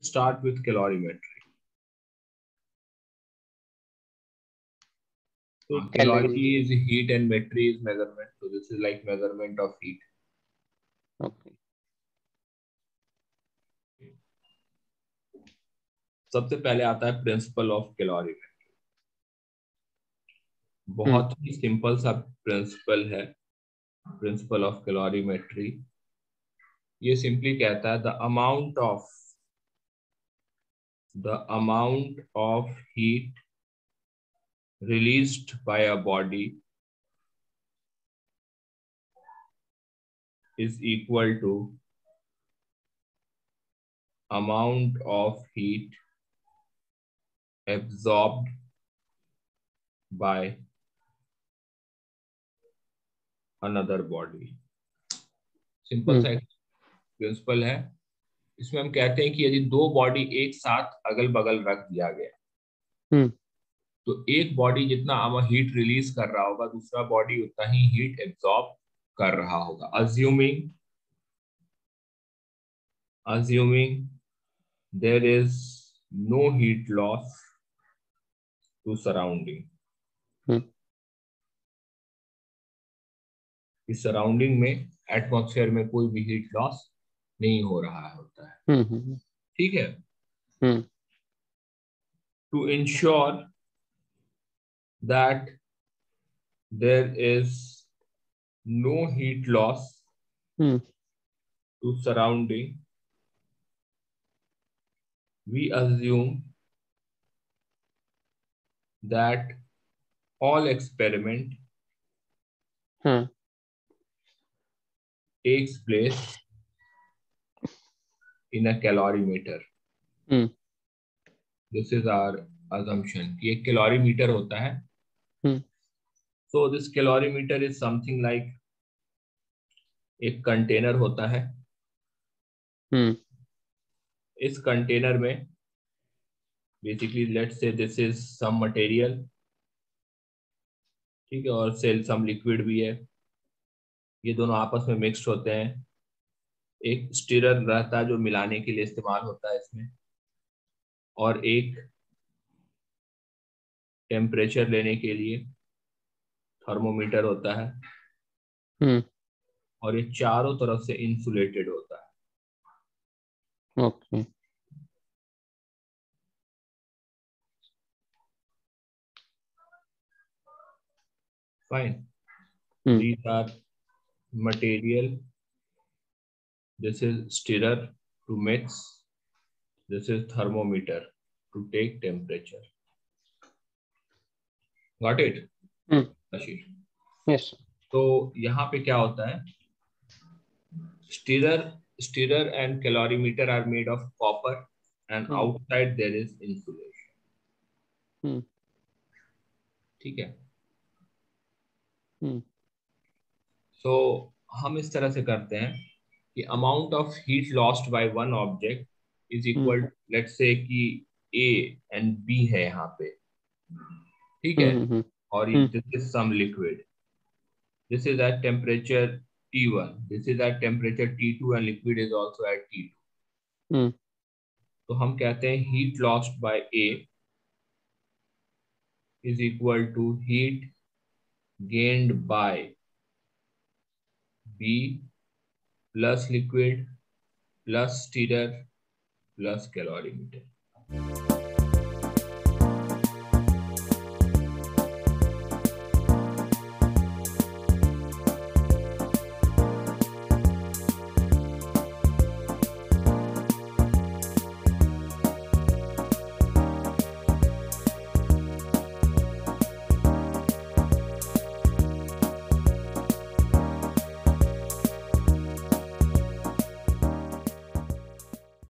start with calorimetry. So calorie is heat and metry is measurement. So this is like measurement of heat. Okay. सबसे पहले आता है principle of calorimetry. बहुत ही simple सा principle है प्रिंसिपल ऑफ कैलोरीमेट्री. ये सिंपली कहता है the amount of heat released by a body is equal to amount of heat absorbed by another body. Simple सा प्रिंसिपल है. इसमें हम कहते हैं कि यदि दो बॉडी एक साथ अगल बगल रख दिया गया तो एक बॉडी जितना हीट रिलीज कर रहा होगा दूसरा बॉडी उतना ही हीट एब्जॉर्ब कर रहा होगा. assuming there is no heat loss to surrounding. इस सराउंडिंग में एटमॉस्फेयर में कोई भी हीट लॉस नहीं हो रहा होता है. ठीक है. To ensure that there is no heat loss to surrounding, we assume that all experiment takes place in a calorimeter. This is our assumption कि एक कैलोरीमीटर होता है. So this calorimeter is something like एक container होता है. इस container में basically let's say this is some material. ठीक है. और some liquid भी है. ये दोनों आपस में मिक्स्ड होते हैं. एक स्टिरर रहता है जो मिलाने के लिए इस्तेमाल होता है इसमें और एक टेम्परेचर लेने के लिए थर्मोमीटर होता है और ये चारों तरफ से इंसुलेटेड होता है. Okay. Fine. These are material. This is stirrer to mix. This is thermometer to take temperature. Got it? Ashir. Yes. तो यहाँ पे क्या होता है? Stirrer and calorimeter are made of copper and outside there is insulation. ठीक है. So हम इस तरह से करते हैं कि amount of heat lost by one object is equal to let's say कि A and B है यहाँ पे. ठीक है. और this is some liquid. This is at temperature T1. This is at temperature T2 and liquid is also at T2. तो हम कहते हैं heat lost by A is equal to heat gained by B plus liquid plus stirrer plus calorimeter.